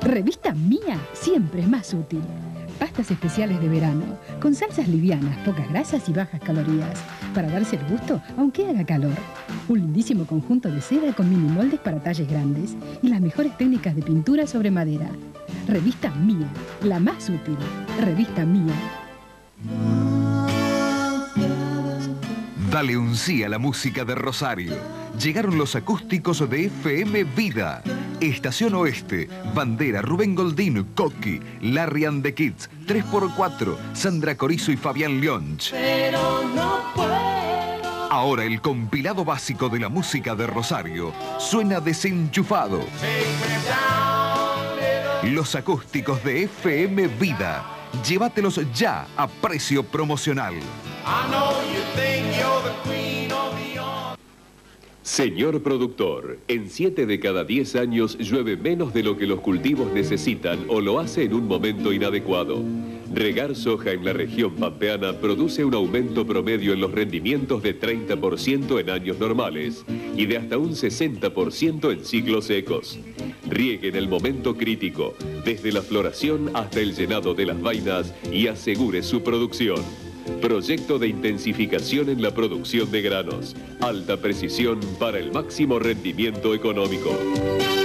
Revista Mía siempre es más útil. Pastas especiales de verano, con salsas livianas, pocas grasas y bajas calorías, para darse el gusto aunque haga calor. Un lindísimo conjunto de seda con mini moldes para talles grandes y las mejores técnicas de pintura sobre madera. Revista Mía, la más útil. Revista Mía. Dale un sí a la música de Rosario. Llegaron los acústicos de FM Vida. Estación Oeste, Bandera, Rubén Goldín, Coqui, Larry and the Kids, 3x4, Sandra Corizo y Fabián Lionch. Pero no puedo. Ahora el compilado básico de la música de Rosario suena desenchufado. Los acústicos de FM Vida. Llévatelos ya a precio promocional. Señor productor, en 7 de cada 10 años llueve menos de lo que los cultivos necesitan o lo hace en un momento inadecuado. Regar soja en la región pampeana produce un aumento promedio en los rendimientos de 30% en años normales y de hasta un 60% en ciclos secos. Riegue en el momento crítico, desde la floración hasta el llenado de las vainas y asegure su producción. Proyecto de intensificación en la producción de granos. Alta precisión para el máximo rendimiento económico.